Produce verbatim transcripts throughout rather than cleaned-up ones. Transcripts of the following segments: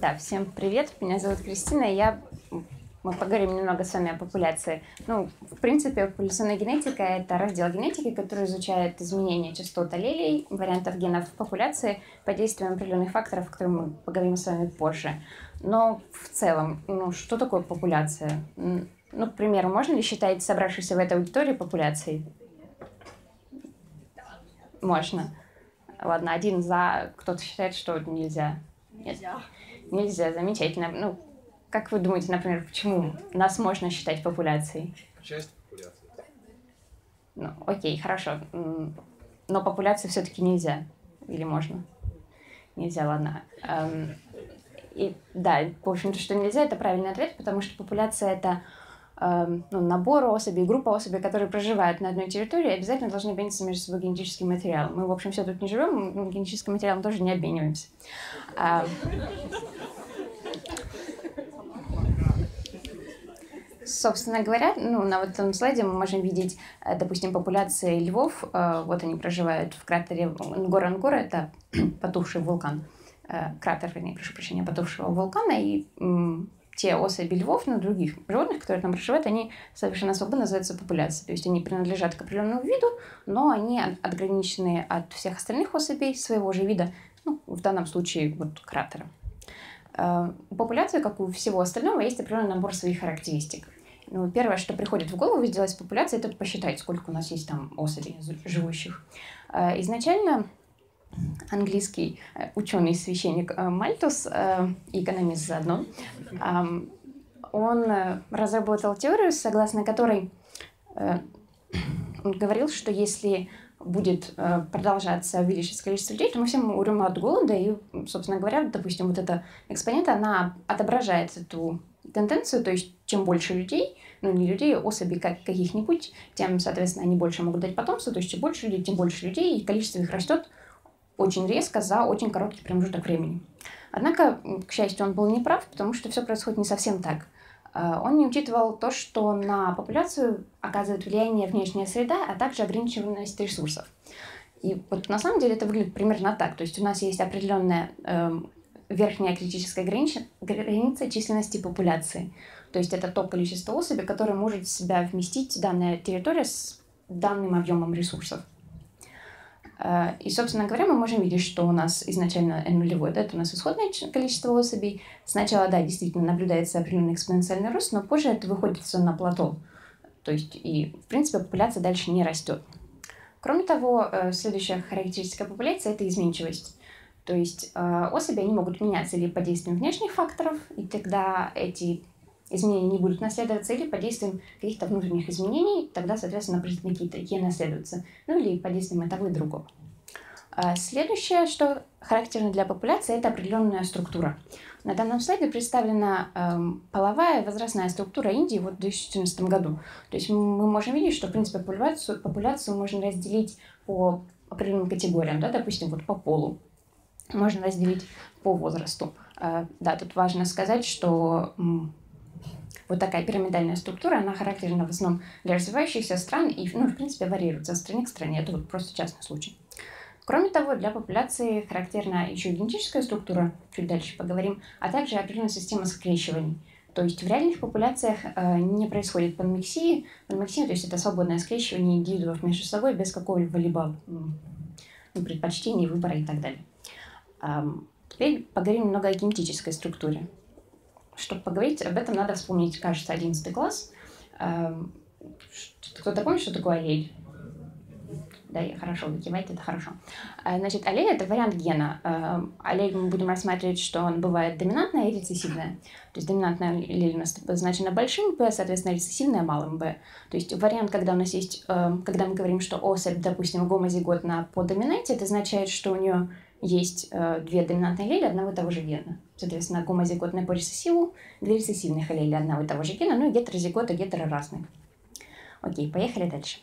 Да, всем привет, меня зовут Кристина, и я... мы поговорим немного с вами о популяции. Ну, в принципе, популяционная генетика — это раздел генетики, который изучает изменения частот аллелей, вариантов генов в популяции под действием определенных факторов, о которых мы поговорим с вами позже. Но в целом, ну, что такое популяция? Ну, к примеру, можно ли считать собравшихся в этой аудитории популяцией? Можно. Ладно, один за, кто-то считает, что нельзя. Нельзя. Нет. Нельзя, замечательно. Ну, как вы думаете, например, почему нас можно считать популяцией? Часть популяции. Ну, окей, хорошо. Но популяции все-таки нельзя. Или можно? Нельзя, ладно. Эм, и да, в общем-то, что нельзя, это правильный ответ, потому что популяция — это эм, ну, набор особей, группа особей, которые проживают на одной территории, обязательно должны обмениваться между собой генетическим материалом. Мы, в общем, все тут не живем, мы генетическим материалом тоже не обмениваемся. Эм, Собственно говоря, ну, на вот этом слайде мы можем видеть, допустим, популяции львов. Вот они проживают в кратере Нгора-Нгора, это потухший вулкан. Кратер, вернее, прошу прощения, потухшего вулкана. И м, те особи львов, ну, других животных, которые там проживают, они совершенно свободно называются популяцией. То есть они принадлежат к определенному виду, но они отграничены от всех остальных особей своего же вида, ну, в данном случае вот кратера. У популяции, как у всего остального, есть определенный набор своих характеристик. Ну, первое, что приходит в голову сделать с популяцией, это посчитать, сколько у нас есть там особей живущих. Изначально английский ученый-священник Мальтус, и экономист заодно, он разработал теорию, согласно которой он говорил, что если будет продолжаться увеличиваться количество людей, то мы все умрем от голода. И, собственно говоря, допустим, вот эта экспонента, она отображает эту тенденцию, то есть чем больше людей, ну не людей, особей как, каких-нибудь, тем, соответственно, они больше могут дать потомство, то есть чем больше людей, тем больше людей, и количество их растет очень резко за очень короткий промежуток времени. Однако, к счастью, он был неправ, потому что все происходит не совсем так. Он не учитывал то, что на популяцию оказывает влияние внешняя среда, а также ограниченность ресурсов. И вот на самом деле это выглядит примерно так. То есть у нас есть определенная э, верхняя критическая граница, граница численности популяции. То есть это то количество особей, которое может в себя вместить данная территория с данным объемом ресурсов. И, собственно говоря, мы можем видеть, что у нас изначально n нулевой, да, это у нас исходное количество особей. Сначала, да, действительно наблюдается определенный экспоненциальный рост, но позже это выходит все на плато. То есть, и, в принципе, популяция дальше не растет. Кроме того, следующая характеристика популяции – это изменчивость. То есть особи, они могут меняться или под действием внешних факторов, и тогда эти изменения не будут наследоваться, или под действием каких-то внутренних изменений, тогда, соответственно, признаки такие наследуются. Ну или под действием и того, и другого. Следующее, что характерно для популяции, это определенная структура. На данном слайде представлена эм, половая и возрастная структура Индии вот в две тысячи четырнадцатом году. То есть мы можем видеть, что, в принципе, популяцию, популяцию можно разделить по определенным категориям, да, допустим, вот по полу. Можно разделить по возрасту. Э, да, тут важно сказать, что м, вот такая пирамидальная структура, она характерна в основном для развивающихся стран и, ну, в принципе, варьируется от страны к стране. Это вот просто частный случай. Кроме того, для популяции характерна еще и генетическая структура, чуть дальше поговорим, а также определенная система скрещиваний. То есть в реальных популяциях э, не происходит панмиксии. Панмиксия, то есть это свободное скрещивание индивидуумов между собой без какого-либо ну, предпочтения, выбора и так далее. Эм, теперь поговорим немного о генетической структуре. Чтобы поговорить об этом, надо вспомнить, кажется, одиннадцатый класс. Эм, кто-то помнит, что такое аллель? Да, хорошо, вы киваете, это хорошо. Значит, аллель – это вариант гена. Аллель мы будем рассматривать, что он бывает доминантная и рецессивная. То есть доминантная аллель у нас обозначена большим b, соответственно, рецессивная малым b. То есть вариант, когда у нас есть, когда мы говорим, что особь, допустим, гомозиготна по доминанте, это означает, что у нее есть две доминантные аллели одного и того же гена. Соответственно, гомозиготная по рецессиву, две рецессивных аллели одного и того же гена, ну и гетерозиготы гетероразные. Окей, поехали дальше.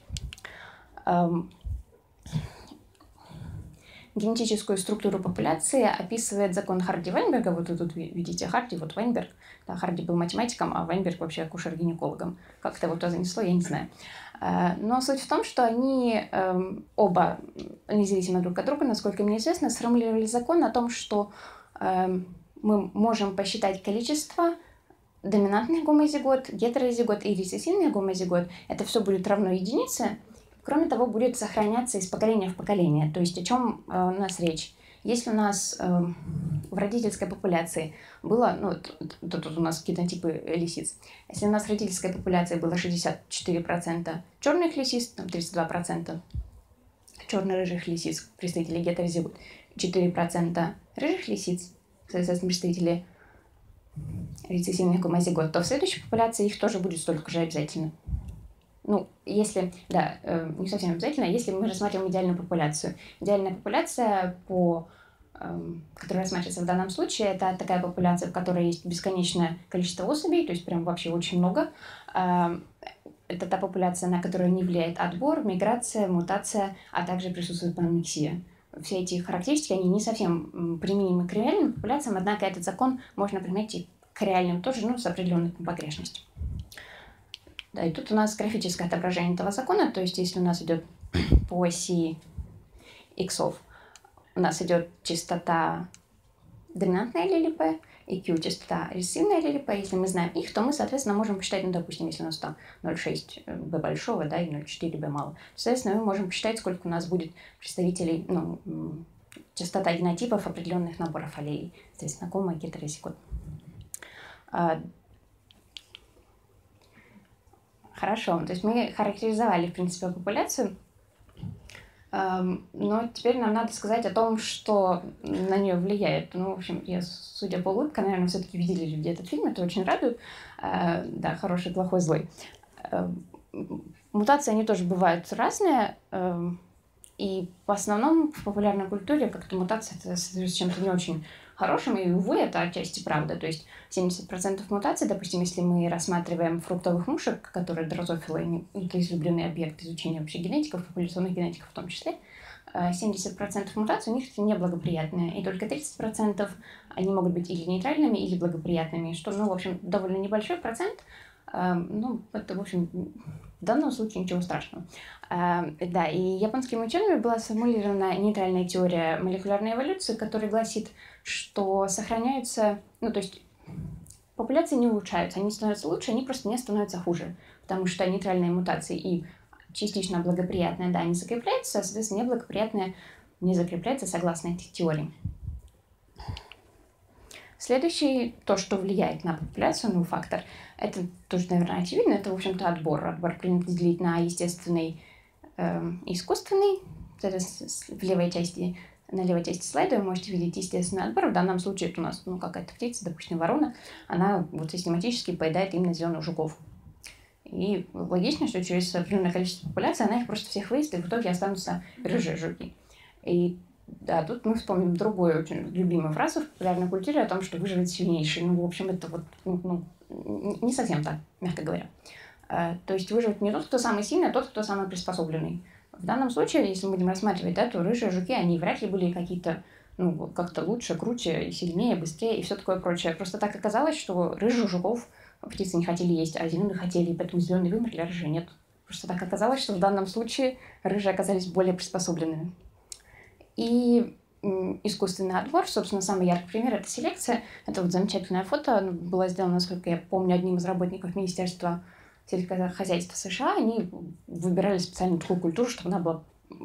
Генетическую структуру популяции описывает закон Харди-Вайнберга. Вот вы тут видите Харди, вот Вайнберг. Да, Харди был математиком, а Вайнберг вообще акушер-гинекологом. Как это вот занесло, я не знаю. Но суть в том, что они оба, независимо друг от друга, насколько мне известно, сформулировали закон о том, что мы можем посчитать количество доминантных гомозигот, гетерозигот и рецессивных гомозигот. Это все будет равно единице. Кроме того, будет сохраняться из поколения в поколение. То есть о чем э, у нас речь? Если у нас э, в родительской популяции было, ну, тут, тут у нас какие-то типы лисиц, если у нас в родительской популяции было шестьдесят четыре процента черных лисиц, там тридцать два процента черно-рыжих лисиц, представителей гетерозигот, четыре процента рыжих лисиц, соответственно, представители рецессивных гомозигот, то в следующей популяции их тоже будет столько же обязательно. Ну, если, да, э, не совсем обязательно, если мы рассматриваем идеальную популяцию. Идеальная популяция, по, э, которая рассматривается в данном случае, это такая популяция, в которой есть бесконечное количество особей, то есть прям вообще очень много. Э, это та популяция, на которую не влияет отбор, миграция, мутация, а также присутствует паномиксия. Все эти характеристики, они не совсем применимы к реальным популяциям, однако этот закон можно применять и к реальным тоже, ну, с определенной погрешностью. Да, и тут у нас графическое отображение этого закона, то есть если у нас идет по оси иксов, у нас идет частота доминантной аллели P и Q частота рецессивной аллели P. Если мы знаем их, то мы, соответственно, можем посчитать, ну, допустим, если у нас там ноль целых шесть B большого, да, и ноль целых четыре B малого, соответственно, мы можем посчитать, сколько у нас будет представителей, ну, частота генотипов определенных наборов аллелей, соответственно, гомо, гетерозигот. Хорошо, то есть мы характеризовали, в принципе, популяцию, но теперь нам надо сказать о том, что на нее влияет. Ну, в общем, я, судя по улыбкам, наверное, все-таки видели люди этот фильм, это очень радует. Да, хороший, плохой, злой. Мутации, они тоже бывают разные, и в основном в популярной культуре как-то мутация это с чем-то не очень хорошим, и, увы, это отчасти правда. То есть семьдесят процентов мутаций, допустим, если мы рассматриваем фруктовых мушек, которые дрозофилы, это излюбленный объект изучения вообще генетиков, популяционных генетиков в том числе, семьдесят процентов мутаций у них неблагоприятные, и только тридцать процентов они могут быть или нейтральными, или благоприятными, что, ну, в общем, довольно небольшой процент. Ну, это, в общем, в данном случае ничего страшного. Да, и японскими учеными была сформулирована нейтральная теория молекулярной эволюции, которая гласит, что сохраняются, ну, то есть популяции не улучшаются, они становятся лучше, они просто не становятся хуже, потому что нейтральные мутации и частично благоприятные, да, они закрепляются, соответственно, неблагоприятные не закрепляются согласно этой теории. Следующий, то, что влияет на популяцию, ну, фактор, это тоже, наверное, очевидно, это, в общем-то, отбор. Отбор принято делить на естественный э, и искусственный. Это в левой части, на левой части слайда вы можете видеть естественный отбор. В данном случае это у нас, ну, какая-то птица, допустим, ворона, она вот систематически поедает именно зеленых жуков. И логично, что через определенное количество популяций она их просто всех выест, и в итоге останутся рыжие жуки. И да, тут мы вспомним другую очень любимую фразу в популярной культуре о том, что выживет сильнейший. Ну, в общем, это вот, ну, не совсем так, мягко говоря. То есть выживет не тот, кто самый сильный, а тот, кто самый приспособленный. В данном случае, если мы будем рассматривать, да, то рыжие жуки, они вряд ли были какие-то, ну, как-то лучше, круче, сильнее, быстрее и все такое прочее. Просто так оказалось, что рыжих жуков птицы не хотели есть, а зеленые хотели, и поэтому зеленые вымерли, а рыжие нет. Просто так оказалось, что в данном случае рыжие оказались более приспособленными. И искусственный отбор, собственно, самый яркий пример – это селекция. Это вот замечательное фото, оно было сделано, насколько я помню, одним из работников Министерства сельскохозяйства США. Они выбирали специально такую культуру, чтобы она была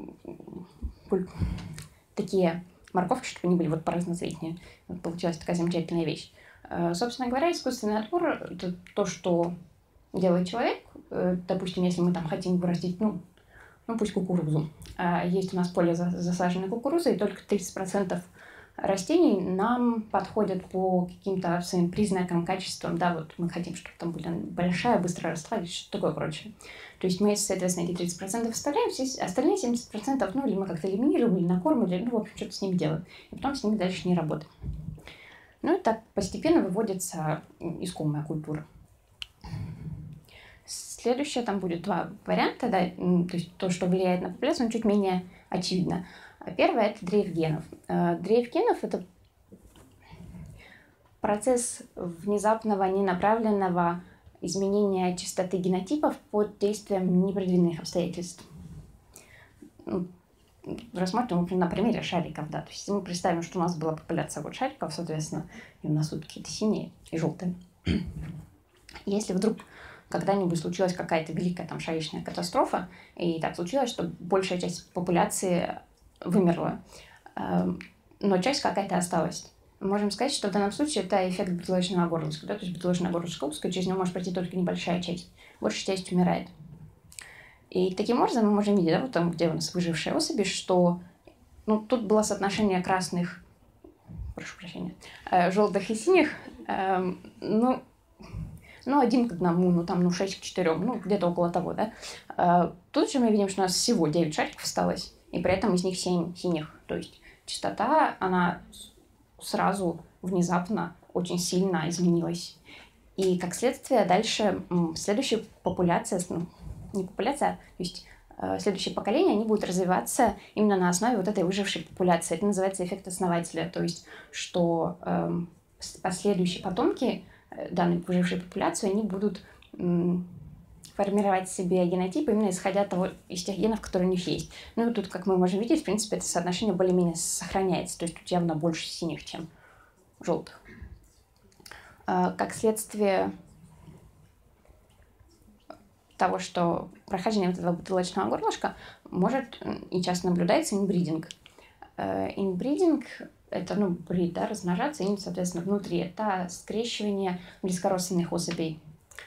такие морковки, чтобы они были вот поразноцветнее. Вот получилась такая замечательная вещь. Собственно говоря, искусственный отбор – это то, что делает человек. Допустим, если мы там хотим вырастить, ну, ну пусть кукурузу. Есть у нас поле засаженной кукурузой, и только тридцать процентов растений нам подходят по каким-то своим признакам, качествам. Да, вот мы хотим, чтобы там была большая, быстро росла и что такое прочее. То есть мы, соответственно, эти тридцать процентов оставляем, остальные семьдесят процентов, ну, или мы как-то элиминируем, или накормим, ну, в общем, что-то с ними делаем. И потом с ними дальше не работаем. Ну и так постепенно выводится искомая культура. Следующее, там будет два варианта, да, то есть то, что влияет на популяцию, чуть менее очевидно. Первое – это дрейф генов. Дрейф генов – это процесс внезапного, ненаправленного изменения частоты генотипов под действием непредвиденных обстоятельств. рассмотрим, например, на примере шариков, да. То есть мы представим, что у нас была популяция вот шариков, соответственно, и у нас тут какие-то синие и желтые. Если вдруг когда-нибудь случилась какая-то великая там шаричная катастрофа, и так случилось, что большая часть популяции вымерла, но часть какая-то осталась. Можем сказать, что в данном случае это эффект бутылочного горлышка, да, то есть бутылочное горлышко узкое, через него может пройти только небольшая часть, большая часть умирает. И таким образом мы можем видеть, да, вот там, где у нас выжившие особи, что ну, тут было соотношение красных, прошу прощения, э, желтых и синих, э, ну, ну, один к одному, ну, там, ну, шесть к четырем, ну, где-то около того, да. Э, тут же мы видим, что у нас всего девять шариков осталось, и при этом из них семь синих, то есть частота, она сразу, внезапно, очень сильно изменилась. И, как следствие, дальше следующая популяция, ну, не популяция, то есть э, следующее поколение, они будут развиваться именно на основе вот этой выжившей популяции. Это называется эффект основателя, то есть что э, последующие потомки э, данной выжившей популяции, они будут э, формировать себе генотип именно исходя того, из тех генов, которые у них есть. Ну и тут, как мы можем видеть, в принципе, это соотношение более-менее сохраняется, то есть тут явно больше синих, чем желтых. Э, как следствие того, что прохождение вот этого бутылочного горлышка может и часто наблюдается инбридинг. Инбридинг – это, ну, брид, да, размножаться, и, соответственно, внутри – это скрещивание близкородственных особей.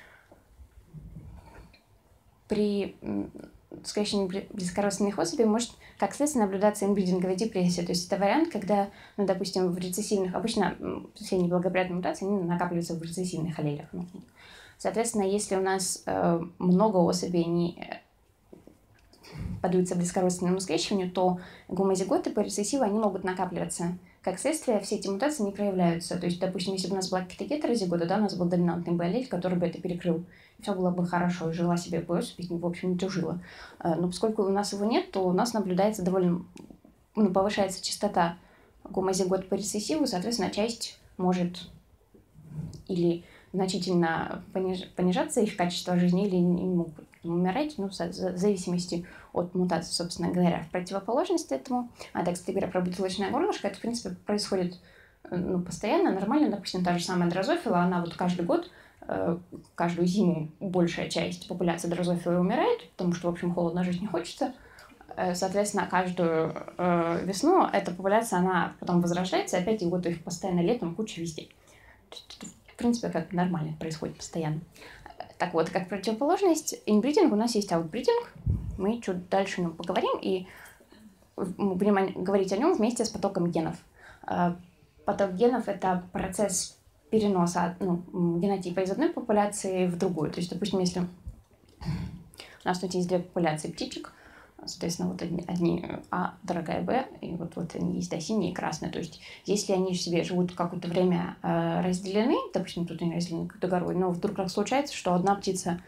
При скрещивании близкородственных особей может, как следствие, наблюдаться инбридинговая депрессия. То есть это вариант, когда, ну, допустим, в рецессивных, обычно все неблагоприятные мутации, они накапливаются в рецессивных аллелях. Соответственно, если у нас э, много особей не поддаются близкородственному скрещиванию, то гомозиготы по рецессиву, они могут накапливаться. Как следствие, все эти мутации не проявляются. То есть, допустим, если бы у нас была какая-то гетерозигота, да, у нас был доминантный бы аллель, который бы это перекрыл, все было бы хорошо, и жила себе бы особь, в общем, не тужила. Но поскольку у нас его нет, то у нас наблюдается довольно, ну, повышается частота гомозигот по рецессиву, соответственно, часть может или значительно пониж... понижаться их качество жизни, или не могут умирать, ну, в зависимости от мутации, собственно говоря. В противоположность этому, а так, кстати говоря, про бутылочное горлышко, это, в принципе, происходит, ну, постоянно, нормально. Допустим, та же самая дрозофила, она вот каждый год, каждую зиму большая часть популяции дрозофилы умирает, потому что, в общем, холодно жить не хочется. Соответственно, каждую э, весну эта популяция, она потом возрождается, и опять и вот их постоянно летом куча везде. В принципе, как нормально происходит постоянно. Так вот, как противоположность инбридинг, у нас есть аутбридинг. Мы чуть дальше о нем поговорим, и мы будем говорить о нем вместе с потоком генов. Поток генов – это процесс переноса, ну, генотипа из одной популяции в другую. То есть, допустим, если у нас тут есть две популяции птичек, соответственно, вот одни, одни А, дорогая Б, и вот, вот они есть, да, синие и красные. То есть, если они себе живут какое-то время э, разделены, допустим, тут они разделены какой-то горой, но вдруг так случается, что одна птица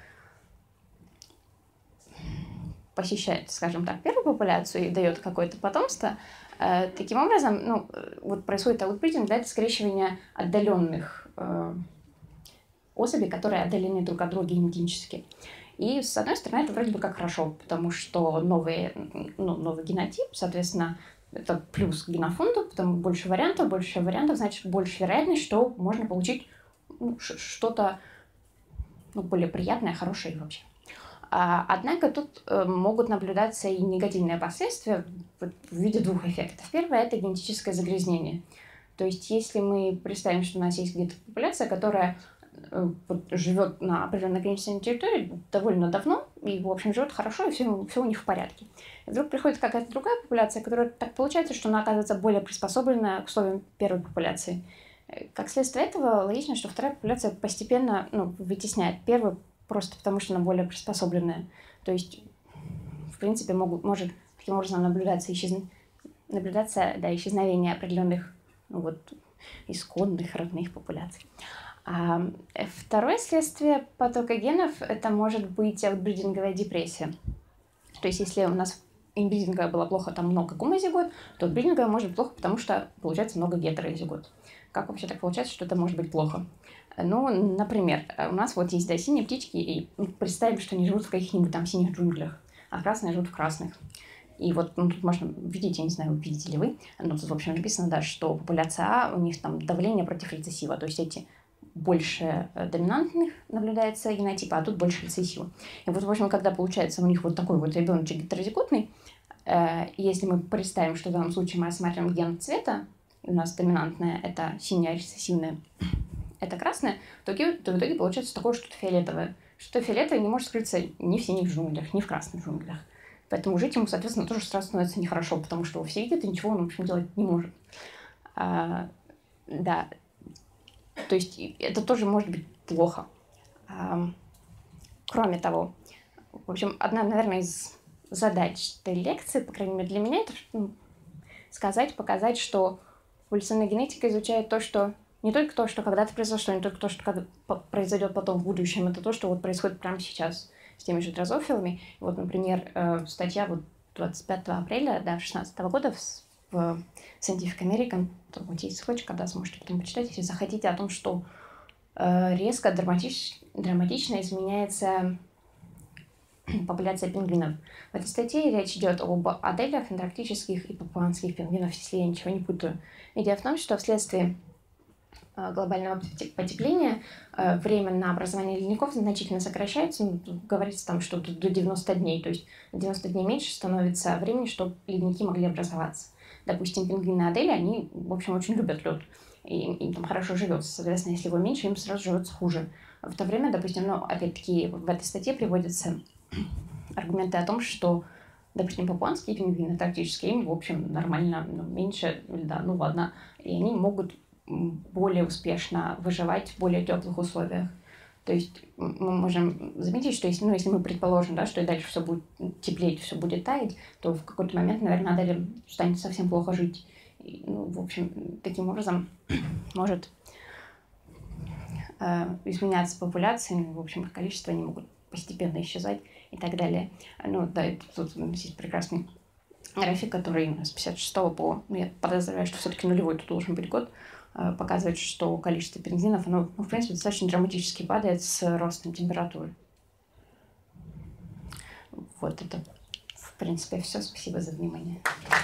посещает, скажем так, первую популяцию и дает какое-то потомство, э, таким образом, ну, вот происходит аутбридинг, да, это скрещивание отдаленных э, особей, которые отдалены друг от друга генетически. И, с одной стороны, это вроде бы как хорошо, потому что новый, ну, новый генотип, соответственно, это плюс к генофонду, потому больше вариантов, больше вариантов, значит, больше вероятность, что можно получить, ну, что-то, ну, более приятное, хорошее вообще. А, однако тут э, могут наблюдаться и негативные последствия в, в виде двух эффектов. Первое – это генетическое загрязнение. То есть, если мы представим, что у нас есть где-то популяция, которая вот, живет на определенной ограниченной территории довольно давно, и, в общем, живет хорошо, и все, все у них в порядке. И вдруг приходит какая-то другая популяция, которая так получается, что она оказывается более приспособлена к условиям первой популяции. Как следствие этого, логично, что вторая популяция постепенно, ну, вытесняет первую, просто потому что она более приспособленная. То есть, в принципе, могут, может таким образом наблюдаться, исчез... наблюдаться да, исчезновение определенных, ну, вот, исходных родных популяций. А второе следствие потока генов – это может быть аутбридинговая депрессия. То есть, если у нас инбридинговая была плохо, там много гомозигот, то аутбридинговая может быть плохо, потому что получается много гетерозигот. Как вообще так получается, что это может быть плохо? Ну, например, у нас вот есть, да, синие птички, и представим, что они живут в каких-нибудь там синих джунглях, а красные живут в красных. И вот ну, тут можно видеть, я не знаю, видите ли вы, но тут, в общем, написано, да, что популяция А, у них там давление против рецессива, то есть эти больше доминантных наблюдается генотипа, а тут больше рецессива. И вот, в общем, когда получается у них вот такой вот ребеночек гетерозиготный, э, если мы представим, что в данном случае мы рассматриваем ген цвета, и у нас доминантная это синяя, рецессивная это красное, то, то в итоге получается такое что-то фиолетовое. Что-то фиолетовое не может скрыться ни в синих джунглях, ни в красных джунглях. Поэтому жить ему, соответственно, тоже сразу становится нехорошо, потому что все видят, и ничего он, в общем, делать не может. А, да. То есть это тоже может быть плохо. А, кроме того, в общем, одна, наверное, из задач этой лекции, по крайней мере для меня, это ну, сказать, показать, что эволюционная генетика изучает то, что не только то, что когда-то произошло, не только то, что произойдет потом в будущем, это то, что вот происходит прямо сейчас с теми же дрозофилами. Вот, например, статья вот двадцать пятого апреля две тысячи шестнадцатого года в Scientific American, там вот есть ссылочка, да, сможете потом почитать, если захотите, о том, что резко, драматич, драматично изменяется популяция пингвинов. В этой статье речь идет об аделях, антарктических и папуанских пингвинов, если я ничего не путаю. Идея в том, что вследствие глобального потепления время на образование ледников значительно сокращается. Ну, говорится там, что до девяноста дней, то есть на девяносто дней меньше становится времени, чтобы ледники могли образоваться. Допустим, пингвины Адели, они, в общем, очень любят лед, и им там хорошо живется. Соответственно, если его меньше, им сразу живется хуже. В то время, допустим, ну, опять-таки, в этой статье приводятся аргументы о том, что, допустим, папуанские пингвины, антарктические, им, в общем, нормально, ну, меньше льда, ну ладно, и они могут более успешно выживать в более теплых условиях. То есть мы можем заметить, что если, ну, если мы предположим, да, что и дальше все будет теплеть, все будет таять, то в какой-то момент, наверное, Аделе станет совсем плохо жить. И, ну, в общем, таким образом может э, изменяться популяция, в общем, их количество, они могут постепенно исчезать и так далее. Ну, да, тут есть прекрасный график, который с пятьдесят шестого по, ну, я подозреваю, что все-таки нулевой тут должен быть год, показывает, что количество пингвинов, оно, ну, в принципе, достаточно драматически падает с ростом температуры. Вот это, в принципе, все. Спасибо за внимание.